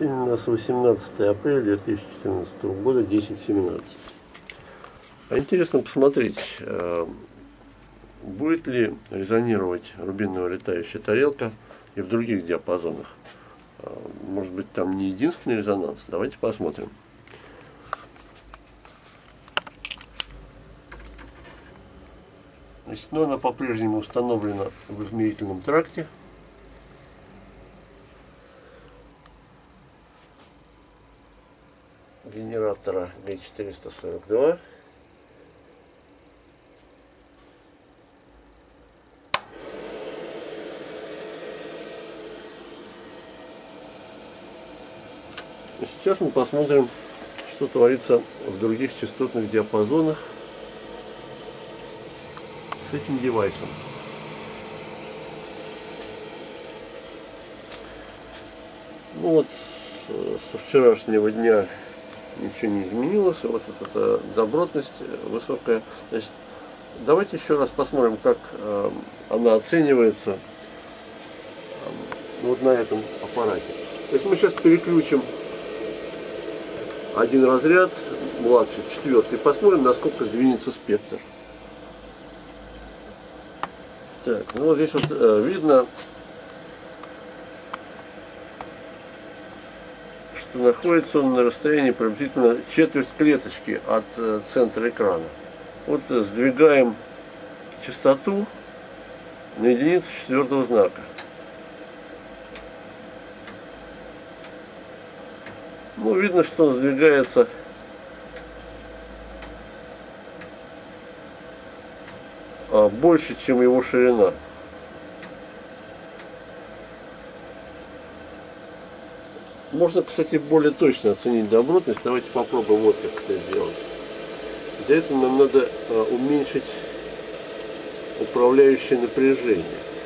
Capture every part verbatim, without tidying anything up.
Сегодня у нас восемнадцатое апреля две тысячи четырнадцатого года, десять семнадцать. А интересно посмотреть, будет ли резонировать рубиновая летающая тарелка и в других диапазонах. Может быть, там не единственный резонанс. Давайте посмотрим. Значит, но она по-прежнему установлена в измерительном тракте. Генератора Г четыреста сорок два. Сейчас мы посмотрим, что творится в других частотных диапазонах с этим девайсом. Ну вот, со вчерашнего дня ничего не изменилось. Вот эта добротность высокая. Значит, давайте еще раз посмотрим, как э, она оценивается э, вот на этом аппарате. То есть мы сейчас переключим один разряд, младший, четвертый, посмотрим, насколько сдвинется спектр. Так, ну вот здесь вот э, видно, что находится он на расстоянии приблизительно четверть клеточки от э, центра экрана. Вот э, сдвигаем частоту на единицу четвертого знака. Ну, видно, что он сдвигается а, больше, чем его ширина. Можно, кстати, более точно оценить добротность. Давайте попробуем вот как это сделать. Для этого нам надо а, уменьшить управляющее напряжение.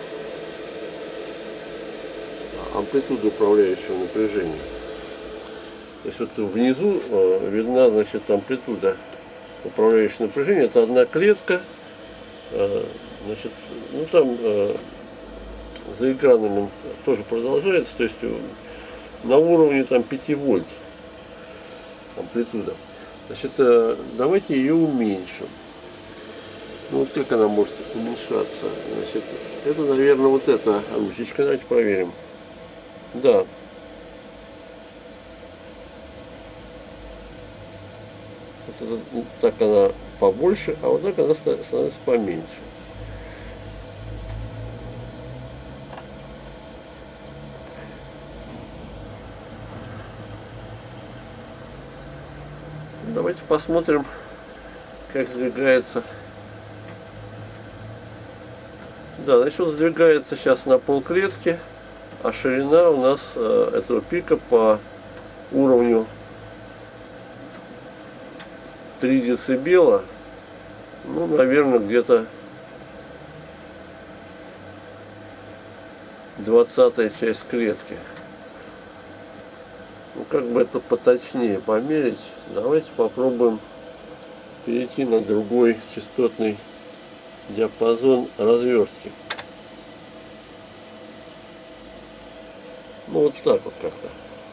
Амплитуду управляющего напряжения. То есть вот внизу э, видна, значит, амплитуда управляющего напряжения. Это одна клетка. Э, значит, ну там э, за экраном он тоже продолжается. То есть э, на уровне там пяти вольт амплитуда. Значит, э, давайте ее уменьшим. Ну вот как она может уменьшаться? Значит, это, наверное, вот эта ручечка. Давайте проверим. Да. Вот так она побольше, а вот так она становится поменьше. Давайте посмотрим, как сдвигается. Да, значит, он сдвигается сейчас на полклетки, а ширина у нас э, этого пика по уровню три децибела, ну, наверное, где-то двадцатая часть клетки. Ну, как бы это поточнее померить, давайте попробуем перейти на другой частотный диапазон развертки. Ну, вот так вот как-то.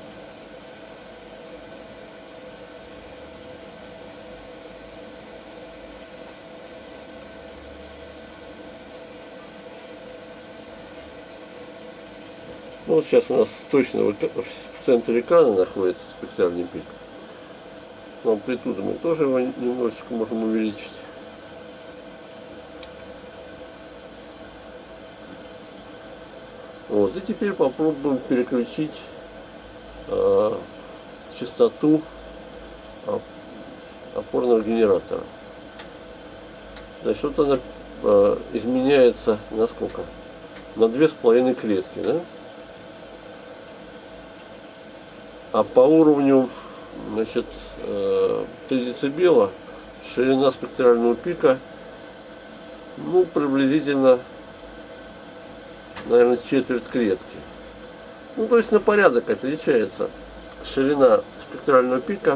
Ну, вот сейчас у нас точно в центре экрана находится спектральный пик. Амплитуду мы тоже его немножечко можем увеличить. Вот, и теперь попробуем переключить э, частоту опорного генератора. Значит, вот она э, изменяется на сколько? На две с половиной клетки, да? А по уровню, значит, три децибела ширина спектрального пика, ну, приблизительно, наверное, четверть клетки. Ну, то есть на порядок отличается ширина спектрального пика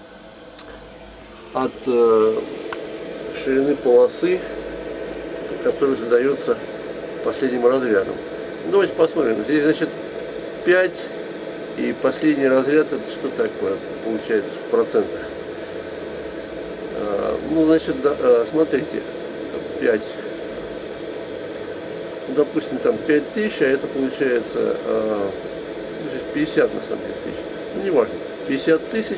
от э, ширины полосы, которая задается последним разрядом. Давайте посмотрим. Здесь, значит, пять И последний разряд, это что такое получается в процентах? Ну, значит, смотрите, пять, допустим, там пять тысяч, а это получается пятьдесят, на самом деле, тысяч. Ну, не важно. пятьдесят тысяч,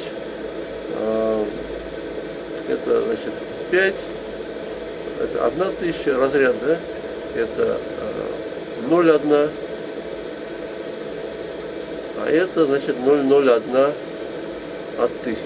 это, значит, пять, это одна тысяча, разряд, да? Это ноль целых одна, а это, значит, ноль целых ноль одна от тысячи.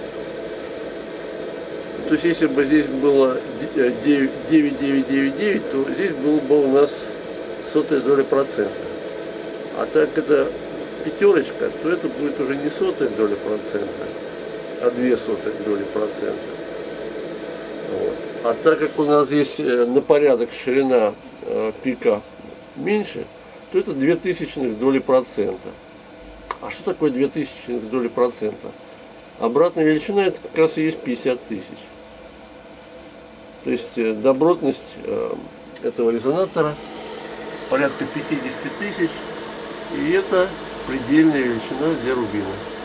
То есть, если бы здесь было девять целых девятьсот девяносто девять, то здесь было бы у нас сотая доля процента. А так это пятерочка, то это будет уже не сотая доля процента, а две сотых доли процента. Вот. А так как у нас здесь на порядок ширина пика меньше, то это две тысячных доли процента. А что такое две тысячных доли процента? Обратная величина это как раз и есть пятьдесят тысяч. То есть добротность этого резонатора порядка пятьдесят тысяч, и это предельная величина для рубина.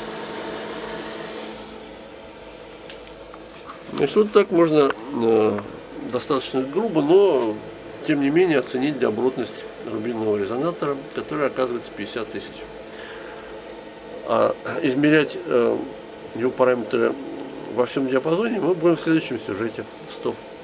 Значит, вот так можно э, достаточно грубо, но тем не менее оценить добротность рубинового резонатора, который оказывается пятьдесят тысяч. А измерять э, его параметры во всем диапазоне мы будем в следующем сюжете. Стоп.